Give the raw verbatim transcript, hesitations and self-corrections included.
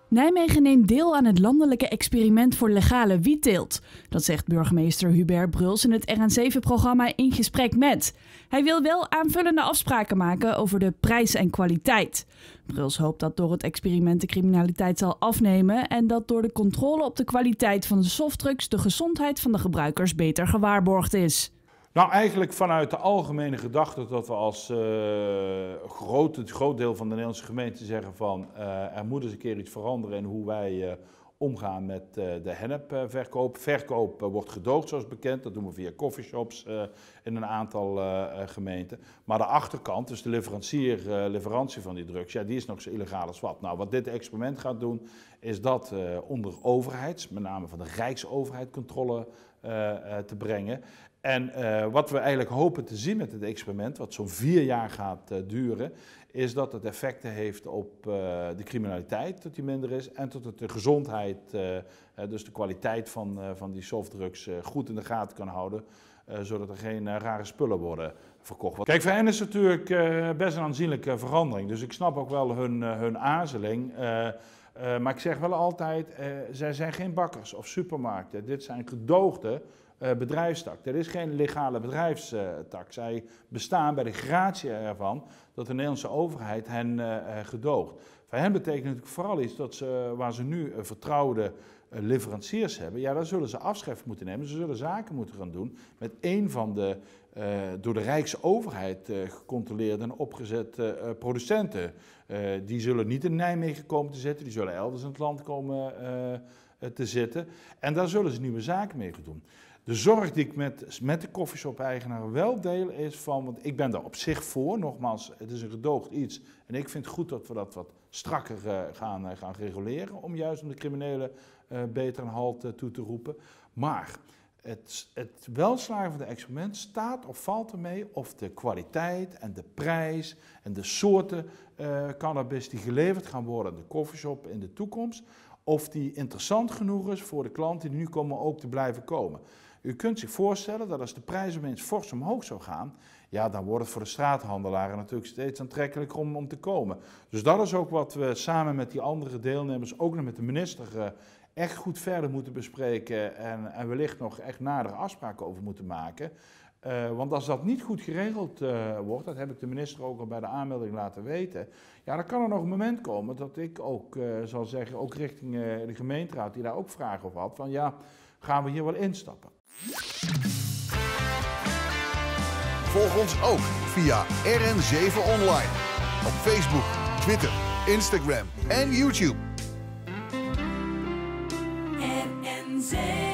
Nijmegen neemt deel aan het landelijke experiment voor legale wietteelt. Dat zegt burgemeester Hubert Bruls in het R N zeven-programma In Gesprek Met. Hij wil wel aanvullende afspraken maken over de prijs en kwaliteit. Bruls hoopt dat door het experiment de criminaliteit zal afnemen en dat door de controle op de kwaliteit van de softdrugs de gezondheid van de gebruikers beter gewaarborgd is. Nou, eigenlijk vanuit de algemene gedachte dat we als uh, groot, het groot deel van de Nederlandse gemeente zeggen van uh, er moet eens een keer iets veranderen in hoe wij uh, omgaan met uh, de hennepverkoop. Verkoop uh, wordt gedoogd zoals bekend, dat doen we via coffeeshops uh, in een aantal uh, gemeenten. Maar de achterkant, dus de leverancier, uh, leverantie van die drugs, ja, die is nog zo illegaal als wat. Nou, wat dit experiment gaat doen, is dat uh, onder overheids, met name van de Rijksoverheid, controle uh, uh, te brengen. En uh, wat we eigenlijk hopen te zien met het experiment, wat zo'n vier jaar gaat uh, duren, is dat het effecten heeft op uh, de criminaliteit, dat die minder is, en dat het de gezondheid, uh, uh, dus de kwaliteit van, uh, van die softdrugs, uh, goed in de gaten kan houden, uh, zodat er geen uh, rare spullen worden verkocht. Kijk, voor hen is het natuurlijk uh, best een aanzienlijke verandering, dus ik snap ook wel hun, uh, hun aarzeling. Uh, uh, maar ik zeg wel altijd, uh, zij zijn geen bakkers of supermarkten, dit zijn gedoogde Uh, bedrijfstak. Dat is geen legale bedrijfstak. Zij bestaan bij de gratie ervan dat de Nederlandse overheid hen uh, gedoogt. Voor hen betekent het natuurlijk vooral iets dat ze, waar ze nu uh, vertrouwde uh, leveranciers hebben, ja, daar zullen ze afschrift moeten nemen. Ze zullen zaken moeten gaan doen met een van de uh, door de Rijksoverheid uh, gecontroleerde en opgezette uh, producenten. Uh, die zullen niet in Nijmegen komen te zitten, die zullen elders in het land komen uh, te zitten. En daar zullen ze nieuwe zaken mee gaan doen. De zorg die ik met, met de coffeeshop-eigenaar wel deel is van, want ik ben daar op zich voor, nogmaals, het is een gedoogd iets. En ik vind het goed dat we dat wat strakker uh, gaan, uh, gaan reguleren, om juist om de criminelen uh, beter een halt uh, toe te roepen. Maar het, het welslagen van het experiment staat of valt ermee of de kwaliteit en de prijs en de soorten uh, cannabis die geleverd gaan worden aan de coffeeshop in de toekomst, of die interessant genoeg is voor de klanten die nu komen ook te blijven komen. U kunt zich voorstellen dat als de prijs opeens fors omhoog zou gaan, ja, dan wordt het voor de straathandelaren natuurlijk steeds aantrekkelijker om, om te komen. Dus dat is ook wat we samen met die andere deelnemers, ook nog met de minister, uh, echt goed verder moeten bespreken en, en wellicht nog echt nadere afspraken over moeten maken. Uh, want als dat niet goed geregeld uh, wordt, dat heb ik de minister ook al bij de aanmelding laten weten, ja, dan kan er nog een moment komen dat ik ook uh, zal zeggen, ook richting uh, de gemeenteraad die daar ook vragen over had, van ja, gaan we hier wel instappen. Volg ons ook via R N zeven Online op Facebook, Twitter, Instagram en YouTube. R N zeven